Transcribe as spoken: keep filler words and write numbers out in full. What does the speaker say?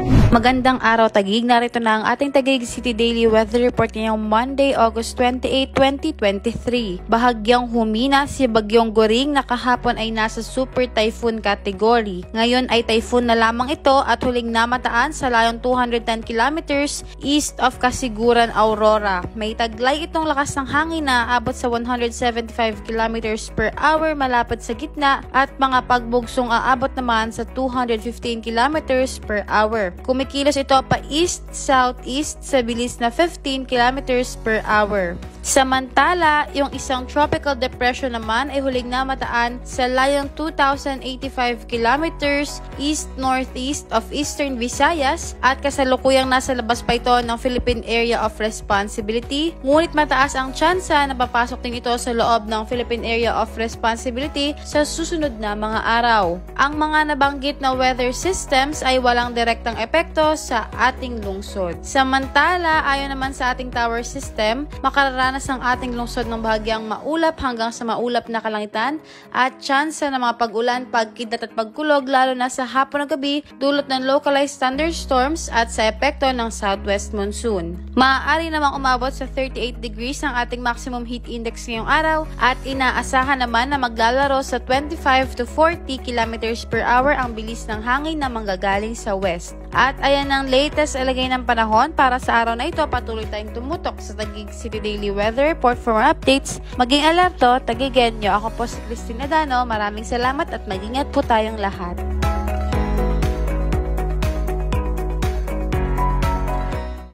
Magandang araw Taguig, narito na ang ating Taguig City Daily Weather Report ngayong Monday, August twenty-eighth, twenty twenty-three. Bahagyang humina si Bagyong Goring na kahapon ay nasa Super Typhoon category. Ngayon ay typhoon na lamang ito at huling namataan sa layong two hundred ten kilometers east of Kasiguran, Aurora. May taglay itong lakas ng hangin na aabot sa one hundred seventy-five kilometers per hour malapit sa gitna at mga pagbugsong aabot naman sa two hundred fifteen kilometers per hour. Kumikilos ito pa east-southeast sa bilis na fifteen kilometers per hour. Samantala, yung isang tropical depression naman ay huling namataan sa layong two thousand eighty-five kilometers east-northeast of eastern Visayas at kasalukuyang nasa labas pa ito ng Philippine Area of Responsibility. Ngunit mataas ang tsansa na papasok din ito sa loob ng Philippine Area of Responsibility sa susunod na mga araw. Ang mga nabanggit na weather systems ay walang direktang epekto sa ating lungsod. Samantala, ayon naman sa ating tower system, makararanas ang ating lungsod ng bahagyang maulap hanggang sa maulap na kalangitan at tsansa ng mga pag-ulan, pagkidlat at pagkulog lalo na sa hapon at gabi dulot ng localized thunderstorms at sa epekto ng southwest monsoon. Maaari namang umabot sa thirty-eight degrees ang ating maximum heat index ngayong araw at inaasahan naman na maglalaro sa twenty-five to forty kilometers per hour ang bilis ng hangin na manggagaling sa west. At ayan ang latest alagay ng panahon para sa araw na ito. Patuloy tayong tumutok sa Taguig City Daily Weather Report for more updates. Maging alerto, Taguigenyo. Ako po si Christine Adano. Maraming salamat at mag-ingat po tayong lahat.